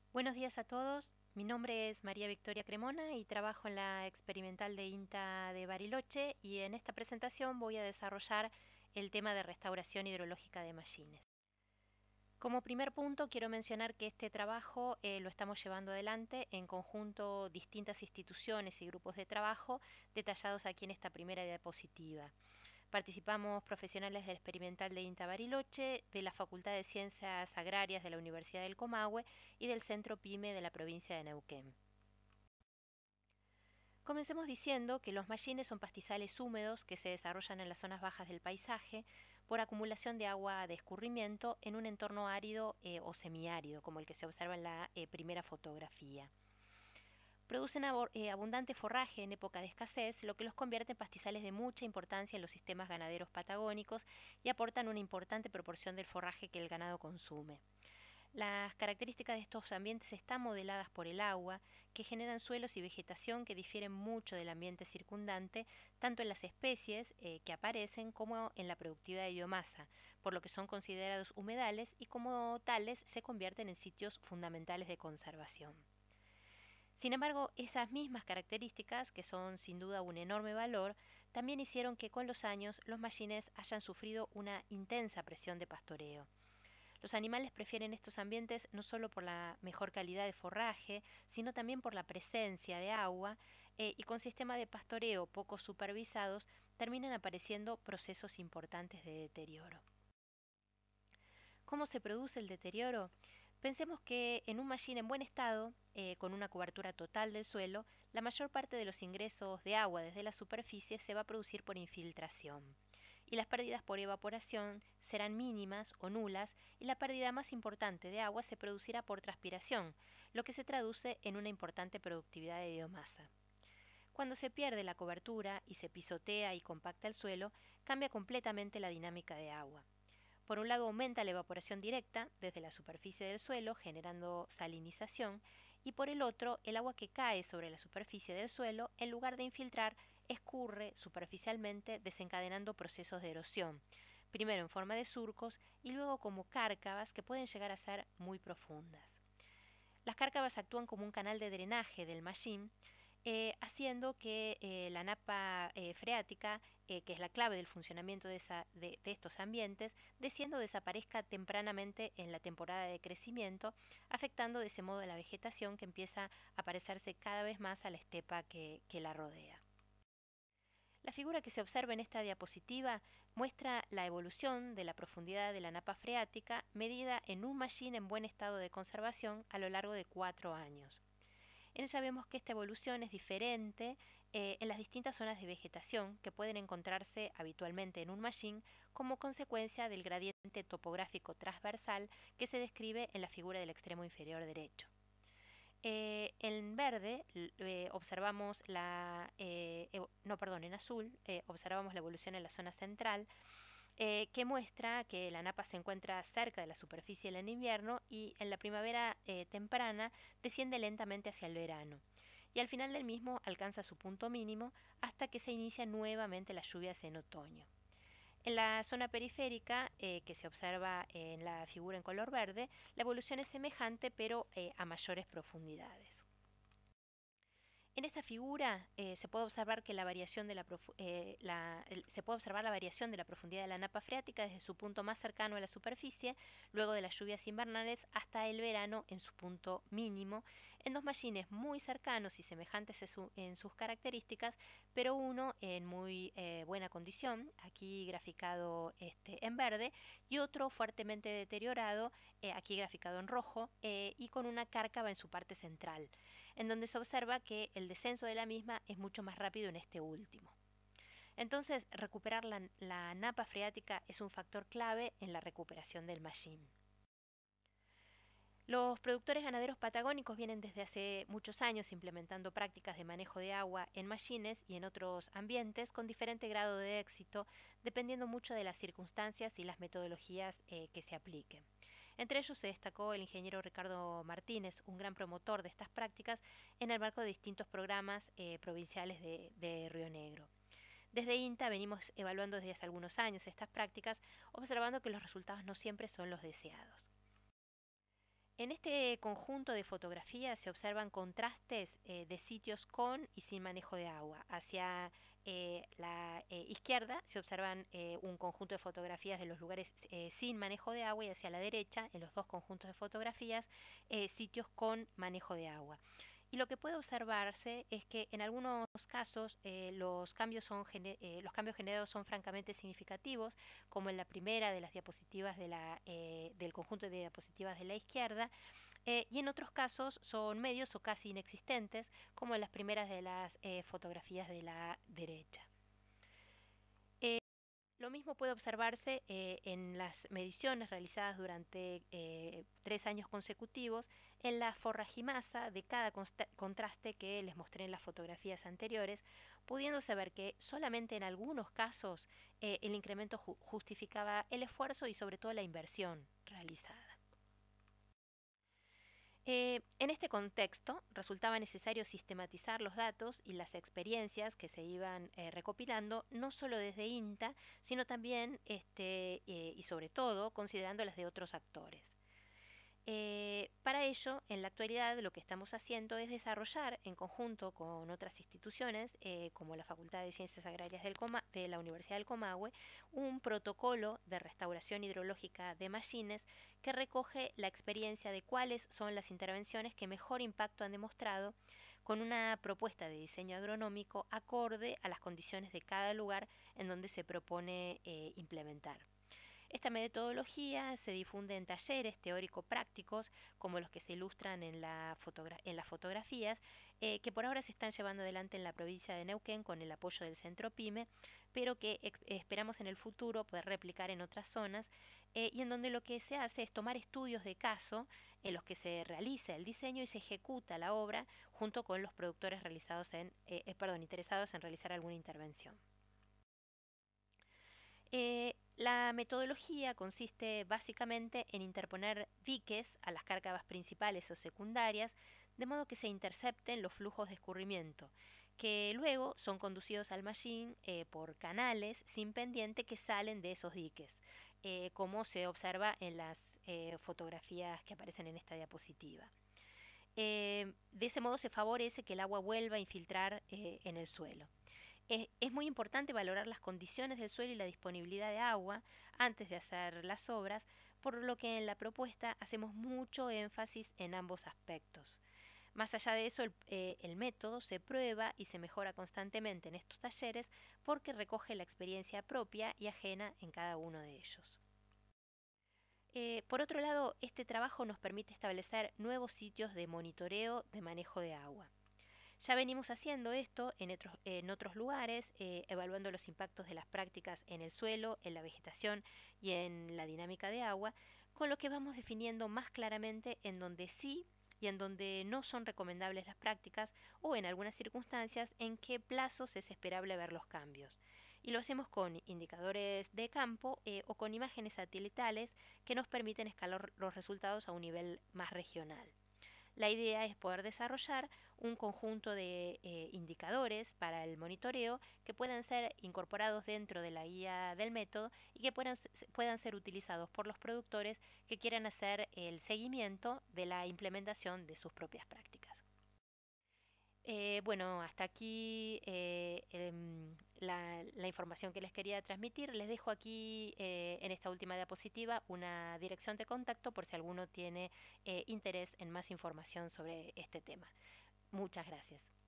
Buenos días a todos. Mi nombre es María Victoria Cremona y trabajo en la experimental de INTA de Bariloche y en esta presentación voy a desarrollar el tema de restauración hidrológica de mallines. Como primer punto quiero mencionar que este trabajo lo estamos llevando adelante en conjunto distintas instituciones y grupos de trabajo detallados aquí en esta primera diapositiva. Participamos profesionales del experimental de INTA Bariloche, de la Facultad de Ciencias Agrarias de la Universidad del Comahue y del Centro PYME de la provincia de Neuquén. Comencemos diciendo que los mallines son pastizales húmedos que se desarrollan en las zonas bajas del paisaje por acumulación de agua de escurrimiento en un entorno árido o semiárido, como el que se observa en la primera fotografía. Producen abundante forraje en época de escasez, lo que los convierte en pastizales de mucha importancia en los sistemas ganaderos patagónicos y aportan una importante proporción del forraje que el ganado consume. Las características de estos ambientes están modeladas por el agua, que generan suelos y vegetación que difieren mucho del ambiente circundante, tanto en las especies que aparecen como en la productividad de biomasa, por lo que son considerados humedales y como tales se convierten en sitios fundamentales de conservación. Sin embargo, esas mismas características, que son sin duda un enorme valor, también hicieron que con los años los mallines hayan sufrido una intensa presión de pastoreo. Los animales prefieren estos ambientes no solo por la mejor calidad de forraje, sino también por la presencia de agua y con sistemas de pastoreo poco supervisados terminan apareciendo procesos importantes de deterioro. ¿Cómo se produce el deterioro? Pensemos que en un mallín en buen estado, con una cobertura total del suelo, la mayor parte de los ingresos de agua desde la superficie se va a producir por infiltración. Y las pérdidas por evaporación serán mínimas o nulas y la pérdida más importante de agua se producirá por transpiración, lo que se traduce en una importante productividad de biomasa. Cuando se pierde la cobertura y se pisotea y compacta el suelo, cambia completamente la dinámica de agua. Por un lado aumenta la evaporación directa desde la superficie del suelo, generando salinización, y por el otro, el agua que cae sobre la superficie del suelo, en lugar de infiltrar, escurre superficialmente desencadenando procesos de erosión, primero en forma de surcos y luego como cárcavas que pueden llegar a ser muy profundas. Las cárcavas actúan como un canal de drenaje del mallín, haciendo que la napa freática, que es la clave del funcionamiento de estos ambientes, descienda o desaparezca tempranamente en la temporada de crecimiento, afectando de ese modo a la vegetación que empieza a parecerse cada vez más a la estepa que la rodea. La figura que se observa en esta diapositiva muestra la evolución de la profundidad de la napa freática medida en un mallín en buen estado de conservación a lo largo de 4 años. En ella vemos que esta evolución es diferente en las distintas zonas de vegetación que pueden encontrarse habitualmente en un mallín como consecuencia del gradiente topográfico transversal que se describe en la figura del extremo inferior derecho. En verde observamos en azul observamos la evolución en la zona central que muestra que la napa se encuentra cerca de la superficie en invierno y en la primavera temprana desciende lentamente hacia el verano. Y al final del mismo alcanza su punto mínimo hasta que se inician nuevamente las lluvias en otoño. En la zona periférica, que se observa en la figura en color verde, la evolución es semejante pero a mayores profundidades. En esta figura se puede observar que se puede observar la variación de la profundidad de la napa freática desde su punto más cercano a la superficie, luego de las lluvias invernales, hasta el verano en su punto mínimo, en dos mallines muy cercanos y semejantes en sus características, pero uno en muy buena condición, aquí graficado en verde, y otro fuertemente deteriorado, aquí graficado en rojo, y con una cárcava en su parte central, en donde se observa que el descenso de la misma es mucho más rápido en este último. Entonces, recuperar la napa freática es un factor clave en la recuperación del mallín. Los productores ganaderos patagónicos vienen desde hace muchos años implementando prácticas de manejo de agua en mallines y en otros ambientes con diferente grado de éxito, dependiendo mucho de las circunstancias y las metodologías que se apliquen. Entre ellos se destacó el ingeniero Ricardo Martínez, un gran promotor de estas prácticas en el marco de distintos programas provinciales de Río Negro. Desde INTA venimos evaluando desde hace algunos años estas prácticas, observando que los resultados no siempre son los deseados. En este conjunto de fotografías se observan contrastes de sitios con y sin manejo de agua. Hacia la izquierda se observan un conjunto de fotografías de los lugares sin manejo de agua y hacia la derecha, en los dos conjuntos de fotografías, sitios con manejo de agua. Y lo que puede observarse es que en algunos casos los cambios generados son francamente significativos, como en la primera de las diapositivas del conjunto de diapositivas de la izquierda, y en otros casos son medios o casi inexistentes, como en las primeras de las fotografías de la derecha. Lo mismo puede observarse en las mediciones realizadas durante 3 años consecutivos en la forragimasa de cada contraste que les mostré en las fotografías anteriores, pudiéndose ver que solamente en algunos casos el incremento justificaba el esfuerzo y sobre todo la inversión realizada. En este contexto, resultaba necesario sistematizar los datos y las experiencias que se iban recopilando, no solo desde INTA, sino también y sobre todo considerando las de otros actores. Para ello, en la actualidad lo que estamos haciendo es desarrollar en conjunto con otras instituciones, como la Facultad de Ciencias Agrarias de la Universidad del Comahue, un protocolo de restauración hidrológica de mallines que recoge la experiencia de cuáles son las intervenciones que mejor impacto han demostrado, con una propuesta de diseño agronómico acorde a las condiciones de cada lugar en donde se propone implementar. Esta metodología se difunde en talleres teórico-prácticos, como los que se ilustran en las fotografías, que por ahora se están llevando adelante en la provincia de Neuquén con el apoyo del Centro PYME, pero que esperamos en el futuro poder replicar en otras zonas, y en donde lo que se hace es tomar estudios de caso en los que se realiza el diseño y se ejecuta la obra junto con los productores interesados en realizar alguna intervención. La metodología consiste básicamente en interponer diques a las cárcavas principales o secundarias, de modo que se intercepten los flujos de escurrimiento, que luego son conducidos al mallín por canales sin pendiente que salen de esos diques, como se observa en las fotografías que aparecen en esta diapositiva. De ese modo se favorece que el agua vuelva a infiltrar en el suelo. Es muy importante valorar las condiciones del suelo y la disponibilidad de agua antes de hacer las obras, por lo que en la propuesta hacemos mucho énfasis en ambos aspectos. Más allá de eso, el método se prueba y se mejora constantemente en estos talleres porque recoge la experiencia propia y ajena en cada uno de ellos. Por otro lado, este trabajo nos permite establecer nuevos sitios de monitoreo de manejo de agua. Ya venimos haciendo esto en otros lugares, evaluando los impactos de las prácticas en el suelo, en la vegetación y en la dinámica de agua, con lo que vamos definiendo más claramente en donde sí y en donde no son recomendables las prácticas, o en algunas circunstancias en qué plazos es esperable ver los cambios. Y lo hacemos con indicadores de campo o con imágenes satelitales que nos permiten escalar los resultados a un nivel más regional. La idea es poder desarrollar un conjunto de indicadores para el monitoreo que puedan ser incorporados dentro de la guía del método y que puedan ser utilizados por los productores que quieran hacer el seguimiento de la implementación de sus propias prácticas. Bueno, hasta aquí la información que les quería transmitir. Les dejo aquí en esta última diapositiva una dirección de contacto por si alguno tiene interés en más información sobre este tema. Muchas gracias.